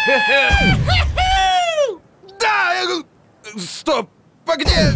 Да! Стоп! А где?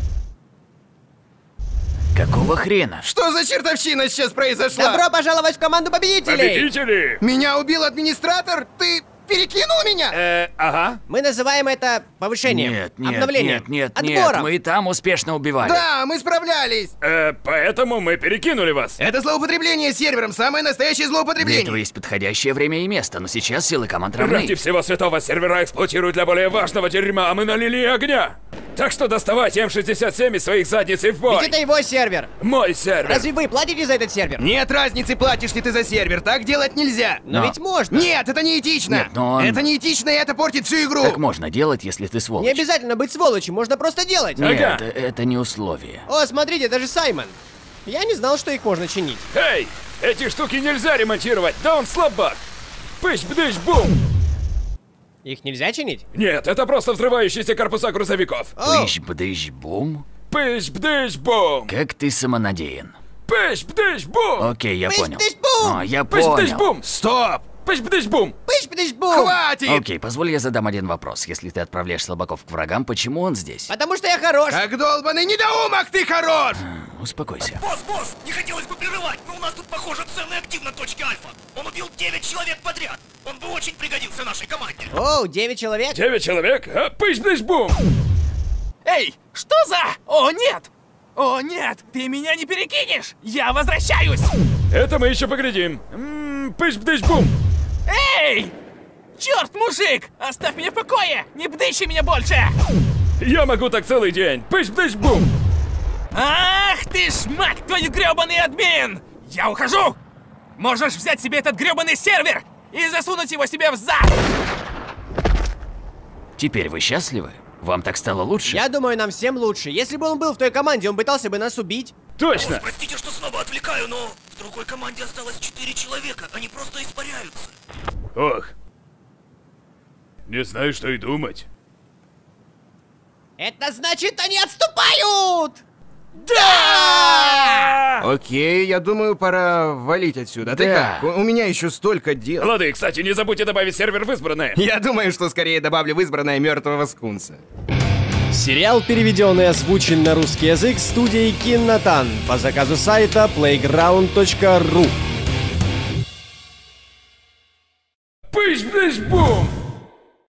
Какого хрена? Что за чертовщина сейчас произошла? Добро пожаловать в команду победителей! Победители! Меня убил администратор? Ты перекинул меня? Ага. Мы называем это повышением. Нет, нет, обновлением. нет, Отбором. мы и там успешно убивали. Да, мы справлялись. Поэтому мы перекинули вас. Это злоупотребление сервером, самое настоящее Для этого злоупотребление. есть подходящее время и место, но сейчас силы команд равны. Ради всего святого сервера эксплуатируют для более важного дерьма, а мы налили огня. Так что доставайте М67 из своих задниц и в бой. Ведь это его сервер. Мой сервер. Разве вы платите за этот сервер? Нет разницы, платишь ли ты за сервер, так делать нельзя. Но ведь можно. Нет, это не этично. Нет, но он- Это не этично, и это портит всю игру. Так можно делать, если ты сволочь. Не обязательно быть сволочью, можно просто делать. Нет, Ага. это не условие. О, смотрите, даже Саймон. Я не знал, что их можно чинить. Эй, эти штуки нельзя ремонтировать, да он слабак. Пыщ-бдыщ-бум. Их нельзя чинить? Нет, это просто взрывающиеся корпуса грузовиков. О, Пыщ-бдыщ-бум? Пыщ-бдыщ-бум. Как ты самонадеян. Пыщ-бдыщ-бум. Окей, я понял. Пыщ-бдыщ-бум! О, я понял. Пыщ-бдыщ-бум. Стоп! Пыщ-бдыщ-бум. Пыщ-пыщ-бум! Хватит! Окей, позволь я задам один вопрос. Если ты отправляешь слабаков к врагам, почему он здесь? Потому что я хорош. Как долбаный недоумок ты хорош! Успокойся. Босс, не хотелось бы прерывать, но у нас тут, похоже, целый актив на точке Альфа. Он убил 9 человек подряд. Он бы очень пригодился нашей команде. Оу, 9 человек? 9 человек, а пыщ-бдыщ-бум. Эй, что за... О, нет! О, нет, ты меня не перекинешь! Я возвращаюсь! Это мы еще поглядим. Пыщ-бдыщ-бум. Эй! Черт, мужик! Оставь меня в покое! Не бдыщи меня больше! Я могу так целый день. Пыщ-бдыщ-бум. Ах ты ж, мать твою, гребаный админ! Я ухожу! Можешь взять себе этот гребаный сервер и засунуть его себе в зад! Теперь вы счастливы? Вам так стало лучше? Я думаю, нам всем лучше. Если бы он был в той команде, он пытался бы нас убить. Точно. Простите, что снова отвлекаю, но в другой команде осталось 4 человека. Они просто испаряются. Ох. Не знаю, что и думать. Это значит, они отступают! Окей, я думаю, пора валить отсюда. Ты Да. как? У меня еще столько дел. Лады, кстати, не забудьте добавить сервер в избранное. Я думаю, что скорее добавлю в избранное мертвого скунса. Сериал переведен и озвучен на русский язык студией Киннатан по заказу сайта playground.ru. Пыщ-бдыщ-бум.